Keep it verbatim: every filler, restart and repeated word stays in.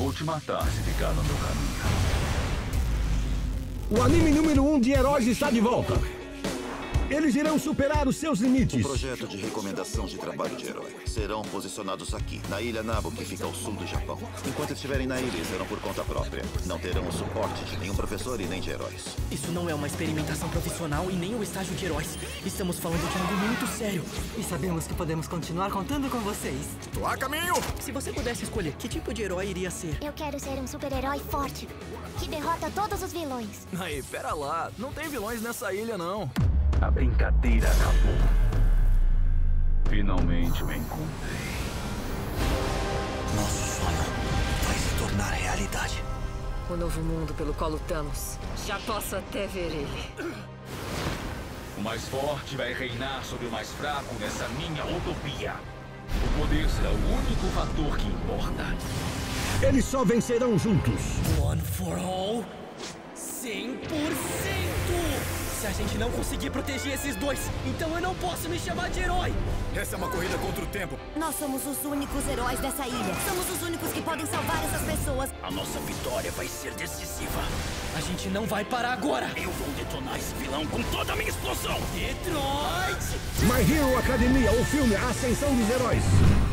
Vou te matar se ficar no meu caminho. O anime número um de heróis está de volta. Eles irão superar os seus limites. O projeto de recomendação de trabalho de herói serão posicionados aqui, na ilha Nabo, que fica ao sul do Japão. Enquanto estiverem na ilha, serão por conta própria. Não terão o suporte de nenhum professor e nem de heróis. Isso não é uma experimentação profissional e nem o estágio de heróis. Estamos falando de algo muito sério. E sabemos que podemos continuar contando com vocês. Tô a caminho! Se você pudesse escolher, que tipo de herói iria ser? Eu quero ser um super-herói forte, que derrota todos os vilões. Aí, pera lá. Não tem vilões nessa ilha, não. A brincadeira acabou. Finalmente me encontrei. Nosso sonho vai se tornar realidade. O novo mundo pelo qual lutamos. Já posso até ver ele. O mais forte vai reinar sobre o mais fraco nessa minha utopia. O poder será o único fator que importa. Eles só vencerão juntos. One for all. cem por cento! Se a gente não conseguir proteger esses dois, então eu não posso me chamar de herói! Essa é uma corrida contra o tempo. Nós somos os únicos heróis dessa ilha. Somos os únicos que podem salvar essas pessoas. A nossa vitória vai ser decisiva. A gente não vai parar agora! Eu vou detonar esse vilão com toda a minha explosão. Detroit! My Hero Academia, o filme A Ascensão dos Heróis.